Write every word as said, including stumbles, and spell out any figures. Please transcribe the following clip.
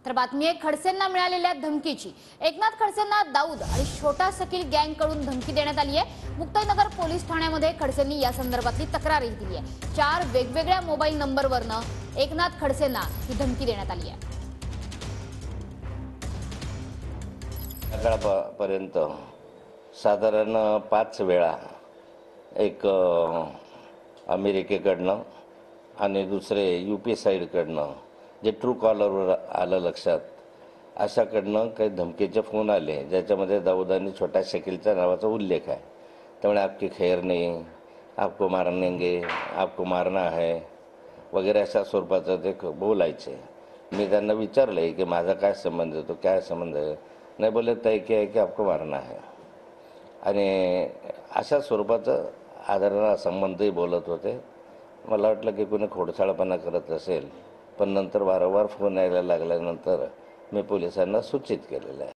तर बातमी आहे खडसेंना मिळालेल्या धमकीची। एकनाथ खडसेंना दाऊद आणि छोटा सकील गँग कडून धमकी देण्यात आली आहे। मुक्ताईनगर पोलीस ठाण्यामध्ये खडसेंनी या संदर्भातली तक्रारही दिली आहे। चार वेगवेगळ्या मोबाईल नंबरवरनं एकनाथ खडसेंना ही धमकी देण्यात आली आहे। सकाळपर्यंत साधारण पाच वेळा एक अमेरिकेकडनं आणि दुसरे यूपी साईडकडनं जे ट्रू कॉलरवर आलं लक्षात अशाकडनं काही धमकीचे फोन आले, ज्याच्यामध्ये दाऊद आणि छोटा शकीलच्या नावाचा उल्लेख आहे। त्यामुळे आपकी खैर नाही, आपको मारनेंगे, आपको मारना है वगैरे अशा स्वरूपाचं ते बोलायचे। मी त्यांना विचारलं की माझा काय संबंध आहे, तो काय संबंध आहे, नाही बोले तय की आहे की आपको मारना है आणि अशा स्वरूपाचं आदरणा संबंधही बोलत होते। मला वाटलं की कोणी खोडसाळपणा करत असेल, पण नंतर वारंवार फोन यायला लागल्यानंतर मी पोलिसांना सूचित केलेलं आहे।